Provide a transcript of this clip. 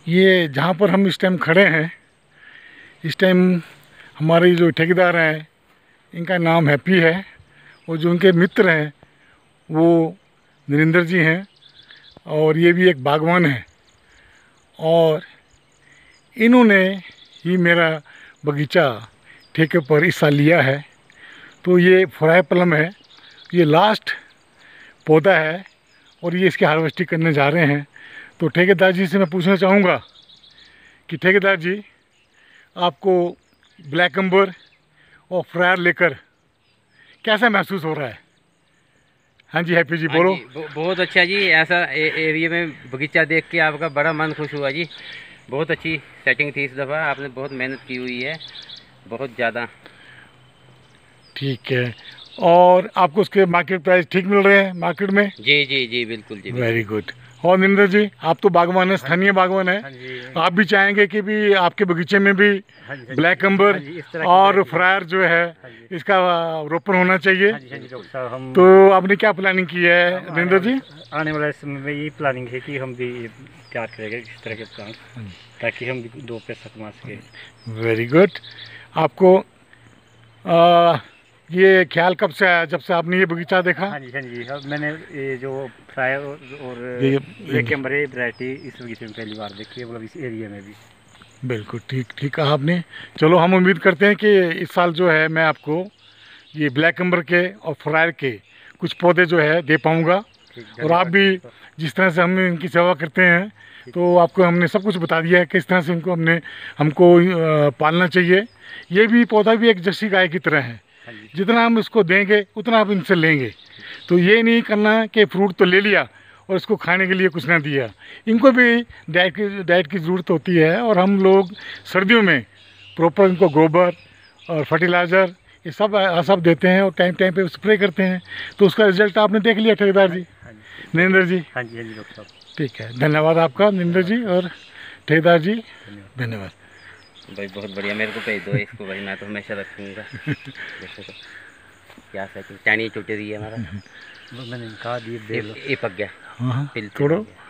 ये जहाँ पर हम इस टाइम खड़े हैं, इस टाइम हमारे जो ठेकेदार हैं इनका नाम हैप्पी है, और जो उनके मित्र हैं वो नरेंद्र जी हैं, और ये भी एक बागवान है। और इन्होंने ही मेरा बगीचा ठेके पर इस साल लिया है। तो ये फ्राई प्लम है, ये लास्ट पौधा है और ये इसकी हार्वेस्टिंग करने जा रहे हैं। तो ठेकेदार जी से मैं पूछना चाहूँगा कि ठेकेदार जी, आपको ब्लैक एम्बर और फ्रायर लेकर कैसा महसूस हो रहा है? हाँ जी हैप्पी जी, हाँ बोलो। जी, बहुत अच्छा जी। ऐसा एरिया में बगीचा देख के आपका बड़ा मन खुश हुआ जी। बहुत अच्छी सेटिंग थी इस दफ़ा, आपने बहुत मेहनत की हुई है, बहुत ज़्यादा। ठीक है, और आपको उसके मार्केट प्राइस ठीक मिल रहे हैं मार्केट में? जी जी जी, बिल्कुल जी, वेरी बिल्कुल। गुड। और नरेंद्र जी, आप तो बागवान है, स्थानीय बागवान है, हाँ जी, आप भी चाहेंगे कि भी आपके बगीचे में भी हाँ जी, ब्लैक हाँ एम्बर जी, इस तरह की और वैरायटी। फ्रायर जो है हाँ जी, इसका रोपण होना चाहिए। हाँ जी, हाँ जी डॉक्टर साहब, हम तो आपने क्या प्लानिंग की है नरेंद्र जी? आने वाले समय में ये प्लानिंग है कि हम भी तैयार करेंगे इस तरह के प्लान, ताकि हम भी दो पैसा कमा सकें। Very good. आपको ये ख्याल कब से आया, जब से आपने ये बगीचा देखा? हाँ जी, हाँ जी, अब मैंने ये जो फ्राई और ये ब्लैक एम्बर वैरायटी इस बगीचे में पहली बार देखी है, मतलब इस एरिया में भी। बिल्कुल ठीक ठीक कहा आपने। चलो, हम उम्मीद करते हैं कि इस साल जो है मैं आपको ये ब्लैक एम्बर के और फ्रायर के कुछ पौधे जो है दे पाऊँगा। और आप भी जिस तरह से हम इनकी सेवा करते हैं, तो आपको हमने सब कुछ बता दिया है किस तरह से इनको हमको पालना चाहिए। ये भी पौधा भी एक जर्सी गाय की तरह है, जितना हम इसको देंगे उतना आप इनसे लेंगे। तो ये नहीं करना कि फ्रूट तो ले लिया और इसको खाने के लिए कुछ ना दिया। इनको भी डाइट की ज़रूरत होती है, और हम लोग सर्दियों में प्रॉपर इनको गोबर और फर्टिलाइज़र ये सब देते हैं और टाइम टाइम पे स्प्रे करते हैं। तो उसका रिजल्ट आपने देख लिया ठेकेदार जी, नरेंद्र जी। हाँ जी, हाँ जी डॉक्टर साहब। ठीक है, धन्यवाद आपका नरेंद्र जी और ठेकेदार जी, धन्यवाद भाई बहुत बढ़िया, मेरे को भेज दो इसको भाई, मैं तो हमेशा रखूँगा। देखो तो क्या सेटिंग, टहनी छूट रही है हमारा। मैंने कहा दिए ये पक गया। हाँ हाँ, पिल से तोड़ो। पक गया।